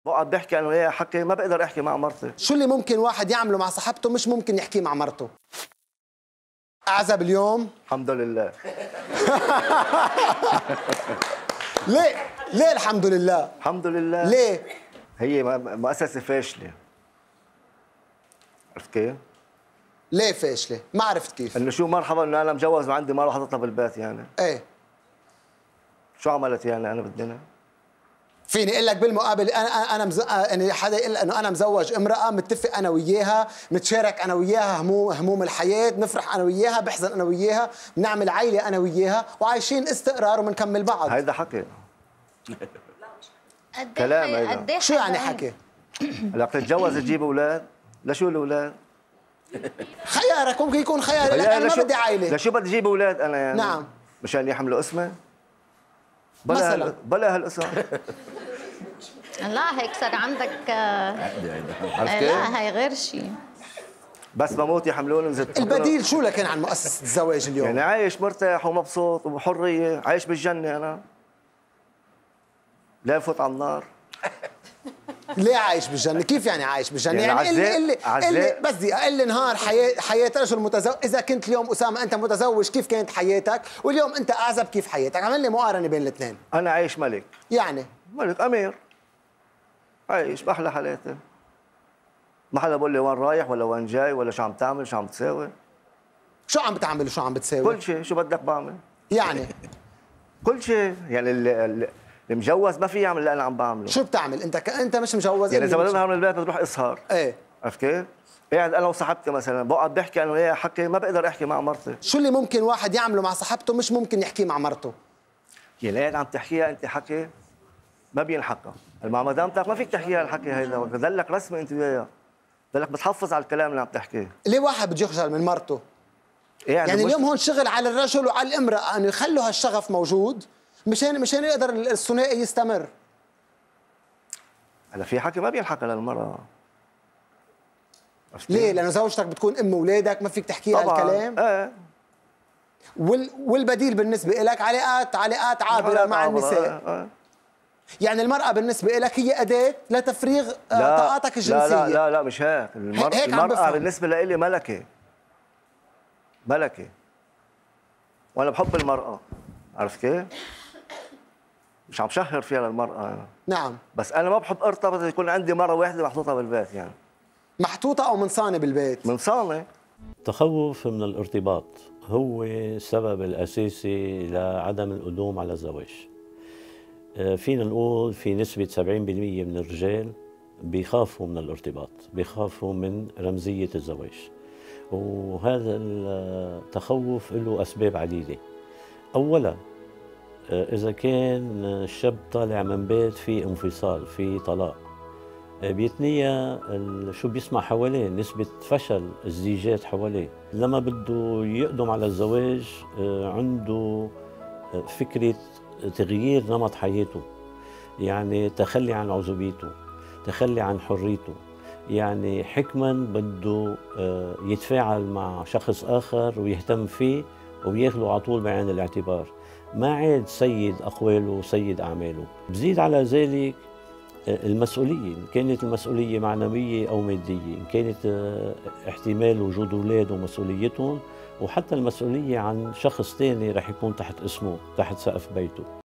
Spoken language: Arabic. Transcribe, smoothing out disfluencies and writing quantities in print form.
بقعد بحكي انا وياها حكي ما بقدر احكي مع مرتي. شو اللي ممكن واحد يعمله مع صاحبته مش ممكن يحكيه مع مرته؟ اعزب اليوم؟ الحمد لله. ليه؟ ليه الحمد لله؟ الحمد لله. ليه؟ هي مؤسسة فاشلة. عرفت كيف؟ ليه فاشلة؟ ما عرفت كيف. انه شو مرحبا انه انا مجوز وعندي مرة حاططها بالبيت يعني. ايه شو عملت يعني انا بالدنيا؟ فيني اقول لك بالمقابل يعني حدا يقول انه انا مزوج امراه، متفق انا وياها، متشارك انا وياها هموم الحياه، بنفرح انا وياها، بحزن انا وياها، بنعمل عائله انا وياها، وعايشين استقرار وبنكمل بعض. هيدا حكي. كلام هيدا. شو يعني حكي؟ هلا بتتجوز تجيب اولاد؟ لشو الاولاد؟ خيارك ممكن يكون خياري، لك انا ما بدي عائله. لشو بدي اجيب اولاد انا يعني؟ نعم. مشان يحملوا اسمي؟ مثلا بلا هالاسم. لا هيك صار عندك لا هي غير شيء. بس بموت يحملوني زت. البديل شو لكن عن مؤسسة الزواج اليوم؟ يعني عايش مرتاح ومبسوط وبحرية، عايش بالجنة أنا. لا بفوت على النار. ليه عايش بالجنة؟ كيف يعني عايش بالجنة؟ يعني اللي بس دقيقة، اللي نهار حياة رجل متزوج، إذا كنت اليوم أسامة أنت متزوج كيف كانت حياتك؟ واليوم أنت أعزب كيف حياتك؟ عمل لي مقارنة بين الاثنين. أنا عايش ملك. يعني؟ ملك أمير. عايش بأحلى حالاتي. ما حدا بقول لي وين رايح ولا وين جاي ولا شو عم تعمل شو عم تساوي. شو عم بتعمل وشو عم بتساوي؟ كل شيء، شو بدك بعمل. يعني؟ كل شيء، يعني المجوز ما في يعمل اللي أنا عم بعمله. شو بتعمل؟ أنت مش مجوز يعني إذا بدنا نهار من البيت بتروح إسهر. إيه. عرفت كيف؟ قاعد أنا وصاحبتي مثلا بقعد بحكي أنا وياها حكي ما بقدر أحكي مع مرتي. شو اللي ممكن واحد يعمله مع صاحبته مش ممكن يحكيه مع مرته؟ يعني قاعد عم تحكيها أنت حكي ما بينحكى، مع مدامتك ما فيك تحكيها الحكي هيدا، بضلك رسمي أنت وياها. بضلك بتحفظ على الكلام اللي عم تحكيه. ليه واحد بده يخجل من مرته؟ يعني اليوم هون شغل على الرجل وعلى الامرأة أن يخلوا هالشغف موجود مشان يقدر الثنائي يستمر. هلا في حكي ما بينحكى للمرأة. ليه؟ لأنه زوجتك بتكون أم أولادك ما فيك تحكيها الكلام؟ ايه. والبديل بالنسبة لك علاقات عابرة مع النساء. يعني المرأة بالنسبة لك هي أداة لتفريغ طاقاتك الجنسية. لا مش هيك. المرأة بالنسبة لي ملكة. ملكة. وأنا بحب المرأة. عرفت كيف؟ مش عم شهر فيها للمرأة أنا. نعم. بس أنا ما بحب أرتبط يكون عندي مرة واحدة محطوطة بالبيت يعني. محطوطة أو منصانة بالبيت؟ منصانة. التخوف من الارتباط هو السبب الأساسي لعدم القدوم على الزواج. فينا نقول في نسبة 70% من الرجال بيخافوا من الارتباط، بيخافوا من رمزية الزواج. وهذا التخوف له أسباب عديدة. أولا إذا كان الشاب طالع من بيت في انفصال، في طلاق، بيتنيا شو بيسمع حواليه، نسبة فشل الزيجات حواليه. لما بده يقدم على الزواج عنده فكرة تغيير نمط حياته، يعني تخلي عن عزوبيته، تخلي عن حريته، يعني حكما بده يتفاعل مع شخص آخر ويهتم فيه وياخده على طول بعين الاعتبار، ما عاد سيد أقواله وسيد أعماله. بزيد على ذلك المسؤولية، إن كانت المسؤولية معنوية أو مادية، إن كانت احتمال وجود أولاد ومسؤوليتهم، وحتى المسؤولية عن شخص ثاني رح يكون تحت اسمه، تحت سقف بيته.